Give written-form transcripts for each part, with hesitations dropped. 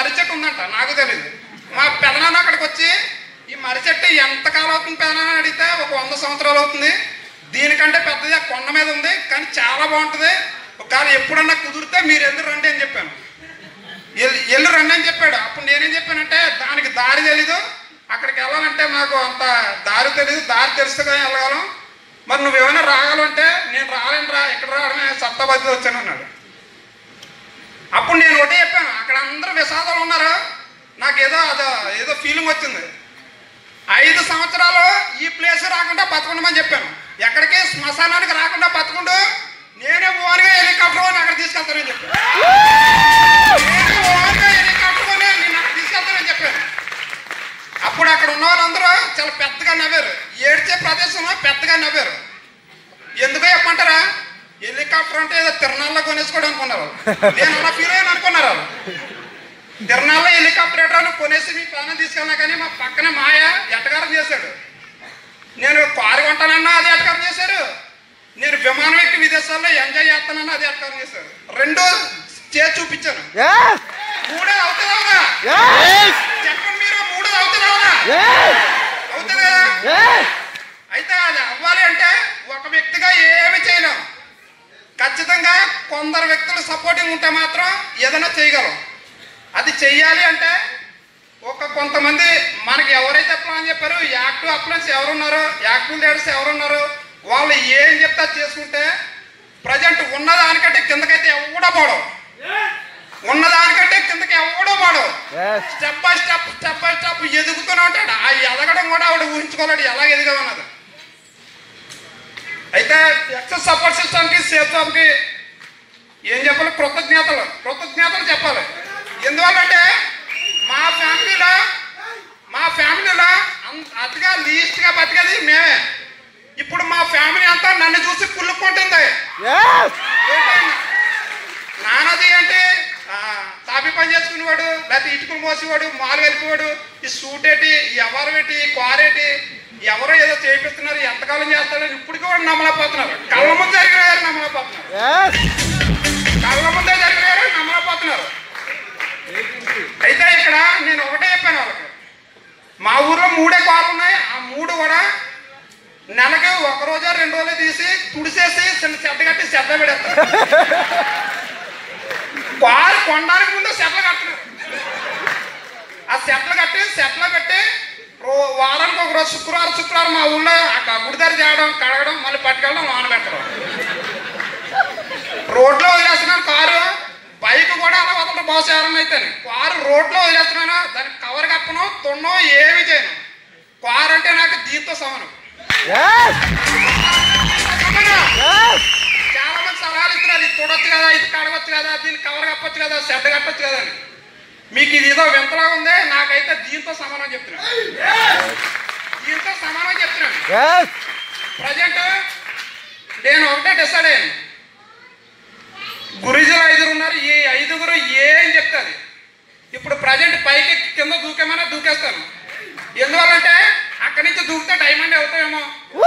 మర్రి చెట్టు ఉందంట, నాకు తెలియదు. మా పెదనాన్న అక్కడికి వచ్చి ఈ మర్రి చెట్టు ఎంతకాలం అవుతుంది పెదనాన్న అడిగితే ఒక 100 సంవత్సరాలు అవుతుంది, దీనికంటే పెద్దది కొండ మీద ఉంది, కానీ చాలా బాగుంటుంది, ఒకవేళ ఎప్పుడన్నా కుదిరితే మీరు ఎల్లు రండి అని చెప్పాను. ఎల్లు రండి అని చెప్పాడు. అప్పుడు నేనేం చెప్పానంటే దానికి దారి తెలీదు, అక్కడికి వెళ్ళాలంటే నాకు అంత దారి తెలీదు, దారి తెలుసుగా వెళ్ళగలం, మరి నువ్వేమైనా రాగలంటే నేను రాలేను రా, ఇక్కడ రావడమే సత్తాబాద్లో వచ్చాను అన్నాడు. అప్పుడు నేను ఒకటే చెప్పాను, అక్కడ అందరూ విషాదాలు ఉన్నారు, నాకు ఏదో ఫీలింగ్ వచ్చింది. 5 సంవత్సరాలు ఈ ప్లేస్ రాకుండా బతకుండమని చెప్పాను. ఎక్కడికి శ్మశానానికి రాకుండా బతకుండు, నేనే ఓన్గా హెలికాప్టర్ కొని అక్కడ తీసుకెళ్తానని చెప్పాను. నేనే ఓన్గా హెలికాప్టర్ కొని నేను అక్కడ తీసుకెళ్తానని చెప్పాను. అప్పుడు అక్కడ ఉన్న వాళ్ళందరూ చాలా పెద్దగా నవ్వారు, ఏడ్చే ప్రదేశంలో పెద్దగా నవ్వారు. ఎందుకో చెప్పమంటారా, హెలికాప్టర్ అంటే ఏదో తిరణాల్లో కొనేసుకోవడం అనుకున్నారు. నేను అలా ఫీల్ అయ్యాను అనుకున్నారు వాళ్ళు. తిరణాల్లో హెలికాప్టర్ ఎట్రా కొనేసి మీ ప్రాణం తీసుకెళ్ళినా కానీ మా పక్కన మాయ ఎట్టగారం చేశాడు. నేను కారు కొంటానన్నా అది ఎట్టగారం చేశారు, నేను విమానం ఎక్కి విదేశాల్లో ఎంజాయ్ చేస్తానన్నా అది ఎట్టగారం చేశారు. 2 చేసి చూపించాను. 3 అవుతుంది అవునా చెప్పండి మీరు, 3 అవుతుంది అవునా అవుతుంది కదా. అయితే అది అవ్వాలి అంటే ఒక వ్యక్తిగా ఏమి చేయలేం, ఖచ్చితంగా కొందరు వ్యక్తులు సపోర్టింగ్ ఉంటే మాత్రం ఏదైనా చేయగలం. అది చెయ్యాలి అంటే కొంతమంది మనకి ఎవరైతే ప్లాన్ చెప్పారో యాక్టివ్ అప్లయన్స్ ఎవరున్నారో, యాక్టివ్ లీడర్స్ ఎవరున్నారో వాళ్ళు ఏం చెప్తా చేసుకుంటే ప్రజెంట్ ఉన్నదానికంటే కిందకైతే ఎవడో పోవడం, ఉన్నదానికంటే కిందకి ఎవడో పోవడం, స్టెప్ బై స్టెప్ ఎదుగుతూనే ఉంటాడు. ఆ ఎదగడం కూడా ఆవిడ ఊహించుకోలేడు ఎలా ఎదిగమన్నది. అయితే ఎక్సెస్ సపోర్ట్ సిస్టమ్కి సేఫ్ జాబ్కి ఏం చెప్పాలి, కృతజ్ఞతలు చెప్పాలి. ఎందువల్లంటే మా ఫ్యామిలీలో అతిగా లీస్ట్గా బతికేది మేమే. ఇప్పుడు మా ఫ్యామిలీ అంతా నన్ను చూసి కుళ్ళుకుంటుంది. నాన్నది అంటే తాపి పని చేసుకునేవాడు, లేకపోతే ఇటుకులు మోసేవాడు, మాలు వెళ్ళిపోవాడు, ఈ సూట్ ఏంటి, ఎవరు ఏంటి, కారేటి, ఎవరో ఏదో చేపిస్తున్నారు, ఎంతకాలం చేస్తారని ఇప్పటికీ కూడా నమ్మలేకపోతున్నారు. కళ్ళ ముందు జరిగిన నమ్మలేకపోతున్నారు, కళ్ళ ముందే జరిగిన నమ్మలేకపోతున్నారు. అయితే ఇక్కడ నేను ఒకటే చెప్పాను వాళ్ళకి, మా ఊర్లో 3 కార్లు ఉన్నాయి, ఆ 3 కూడా నెలకి 1 రోజు 2 రోజులు తీసి తుడిసేసి చిన్న చెత్త కట్టి చెత్త పెడేస్తారు. కారు కొనడానికి ముందు చెట్లు కట్టినారు, ఆ చెట్లు కట్టి వారానికి 1 రోజు శుక్రవారం మా ఊళ్ళో గుడిదారి చేయడం, కడగడం, మళ్ళీ పట్టుకెళ్ళడం, వాన పెట్టడం. రోడ్లో వదిలేస్తున్నాను కారు, బైక్ కూడా అలా వదలడం బాగా సేరం అయితే. కారు రోడ్లో వదిలేస్తున్నాను, దానికి కవర్ కప్పను, తున్నో ఏమి చేయను. కారు అంటే నాకు దీంతో సమానం. చాలా మంది సలహాలు ఇస్తున్నారు, ఇది చూడొచ్చు కదా, ఇది కడగొచ్చు కదా, దీన్ని కవర్ కప్పొచ్చు కదా, షెడ్ కట్టొచ్చు కదా అని. మీకు ఇది ఏదో వింతలా ఉంది, నాకైతే దీంతో సమానం చెప్తున్నాను. ప్రజెంట్ నేను ఒకటే డిసైడ్ అయ్యాను, గురుజులు 5 ఉన్నారు, ఈ 5గురు ఏం చెప్తుంది. ఇప్పుడు ప్రజెంట్ పైకి కింద దూకేమన్నా దూకేస్తాను. ఎందువల్లంటే అక్కడి నుంచి దూకితే డైమండ్ అవుతాయేమో,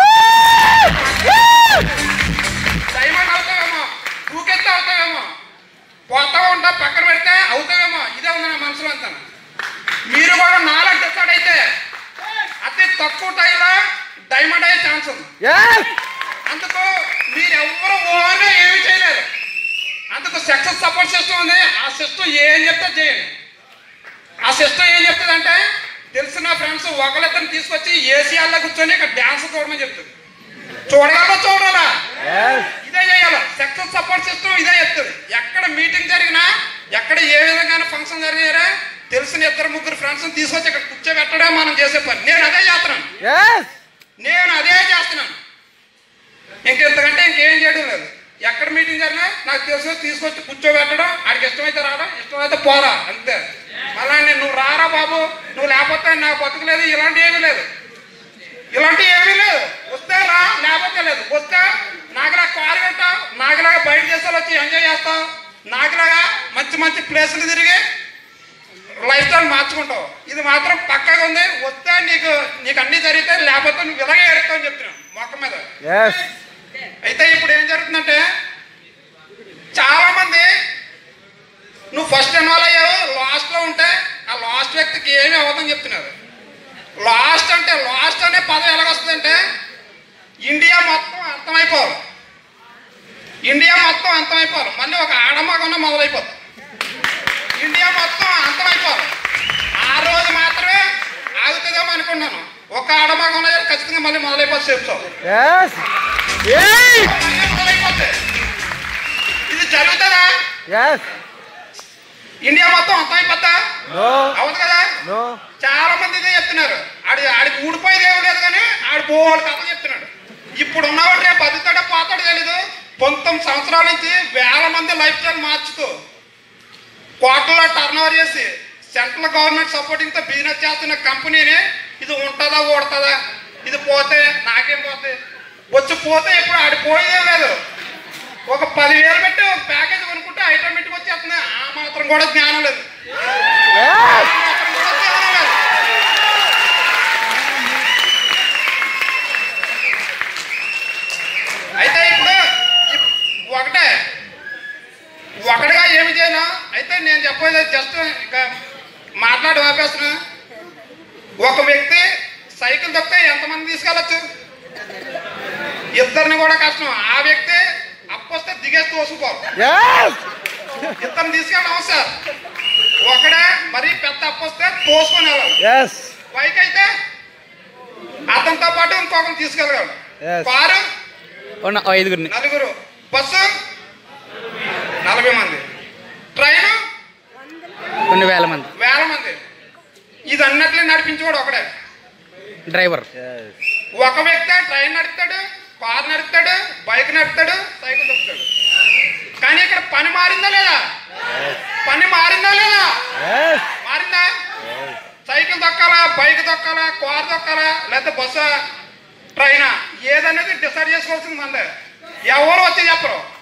దూకెత్తే అవుతావేమో, పోతా ఉంటా పక్కన పెడితే అవుతావేమో, ఇదే ఉంది నా మనసులో అంతా. మీరు కూడా నాలా డిసైడ్ అయితే అతి తక్కువ టైంలో డైమండ్ అయ్యే ఛాన్స్ ఉంది. అందుకు మీరు ఎవరు ఓన్గా ఏమి చేయలేరు. అందుకు సక్సెస్ సపోర్ట్ సిస్టమ్ ఉంది, ఆ సిస్టమ్ ఏం చెప్తే చేయండి. ఆ సిస్టమ్ ఏం చెప్తుంది అంటే తెలిసిన ఫ్రెండ్స్ ఒకళ్ళిద్దరిని తీసుకొచ్చి ఏసీఆర్లో కూర్చొని ఇక్కడ డ్యాన్స్ చూడమని చెప్తుంది. చూడాలా ఇదే చేయాలి. సక్సెస్ సపోర్ట్ సిస్టమ్ ఇదే చెప్తుంది. ఎక్కడ మీటింగ్ జరిగినా, ఎక్కడ ఏ విధంగా ఫంక్షన్ జరిగినా తెలిసిన 2-3 ఫ్రెండ్స్ తీసుకొచ్చి ఇక్కడ కూర్చోబెట్టడం మనం చేసే పని. నేను అదే చేస్తున్నాను, ఇంకెంతకంటే ఇంకేం చేయడం లేదు. ఎక్కడ మీటింగ్ జరిగినా నాకు తెలుసు, తీసుకొచ్చి కూర్చోబెట్టడం, ఆడికి ఇష్టమైతే రావడం, ఇష్టమైతే పోరా, అంతే. మళ్ళా నువ్వు రారా బాబు, నువ్వు లేకపోతే నాకు బతుకులేదు, ఇలాంటివి ఏమీ లేదు. వస్తే రా, లేకపోతే లేదు. వస్తే నాకులా కారు కట్టావు, నాకులాగా బయట దేశాలు వచ్చి ఎంజాయ్ చేస్తావు, నాకులాగా మంచి ప్లేసులు తిరిగి లైఫ్ స్టైల్ మార్చుకుంటావు. ఇది మాత్రం పక్కగా ఉంది. వస్తే నీకు అన్ని జరిగితే, లేకపోతే నువ్వు ఇలాగే ఏడుస్తావు అని చెప్తున్నావు మొక్క మీద. అయితే ఇప్పుడు ఏం జరుగుతుందంటే చాలా మంది నువ్వు ఫస్ట్ ఇన్వాల్వ్ అయ్యావు, లాస్ట్లో ఉంటే లాస్ట్ వ్యక్తికి ఏమీ అవ్వదని చెప్తున్నారు. లాస్ట్ అంటే లాస్ట్ అనే పదం ఎలాగొస్తుందంటే ఇండియా మొత్తం అంతమైపోవాలి, ఇండియా మొత్తం అంతమైపోవాలి, మళ్ళీ ఒక ఆడమగన్న మొదలైపోతుంది, ఇండియా మొత్తం అంతమైపోవాలి. ఆ రోజు మాత్రమే ఆగుతుందేమో అనుకున్నాను. ఒక ఆడమగన్న ఖచ్చితంగా మళ్ళీ మొదలైపోతుంది. చెప్తావు మొదలైపోతుంది. ఇది జరుగుతుందా? ఇండియా మొత్తం అంతమైపోద్దా? అవును కదా. చాలా మంది ఇదే చెప్తున్నారు. ఆడికి ఊడిపోయేది ఏమి లేదు కానీ ఆడి బోర్డు కథ చెప్తున్నాడు. ఇప్పుడు ఉన్నవాడు రేపు బతుకుతాడో పోతాడో తెలీదు. 19 సంవత్సరాల నుంచి వేల మంది లైఫ్ స్టైల్ మార్చుతూ కోట్లలో టర్న్ ఓవర్ చేసి సెంట్రల్ గవర్నమెంట్ సపోర్టింగ్తో బిజినెస్ చేస్తున్న కంపెనీని ఇది ఉంటుందా ఊడుతుందా, ఇది పోతే నాకేం పోతే వచ్చి పోతే ఇప్పుడు ఆడిపోయేదే లేదు. ఒక 10,000 పెట్టి ఒక ప్యాకేజ్ కొనుక్కుంటే ఆటోమేటిక్ వచ్చేస్తుంది. ఆ మాత్రం కూడా జ్ఞానం లేదు. అయితే ఇప్పుడు ఒకటిగా ఏమి చేయను. అయితే నేను చెప్పేది జస్ట్ ఇంకా మాట్లాడి ఆపేస్తున్నా. ఒక వ్యక్తి సైకిల్ తొక్కితే ఎంతమంది తీసుకెళ్ళచ్చు? ఇద్దరిని కూడా కష్టం. ఆ వ్యక్తి అప్పొస్తే దిగేసి తోసుకోవాలి, ఇద్దరిని తీసుకెళ్ళడం అవసరం. ఒకడే మరీ పెద్ద అప్పొస్తే తోసుకొని వెళ్ళాలి. బైక్ అయితే అతనితో పాటు ఇంకొకరిని తీసుకెళ్ళగలడు. కారు 5 నలుగురు, బస్సు 40 మంది, ట్రైను కొన్ని వేల మంది. ఇది అన్నట్లే నడిపించుకోడు ఒకడే డ్రైవర్. ఒక వ్యక్తి ట్రైన్ నడుపుతాడు, కారు నడుపుతాడు, బైక్ నడుపుతాడు, సైకిల్ తొక్కుతాడు. కానీ ఇక్కడ పని మారిందా లేదా? పని మారిందా లేదా? మారిందా? సైకిల్ తొక్కాలా, బైక్ తొక్కాలా, కారు తొక్కాలా, లేకపోతే బస్సు, ట్రైనా, ఏదనేది డిసైడ్ చేసుకోవాల్సింది మందే. ఎవరు వచ్చి చెప్పరు.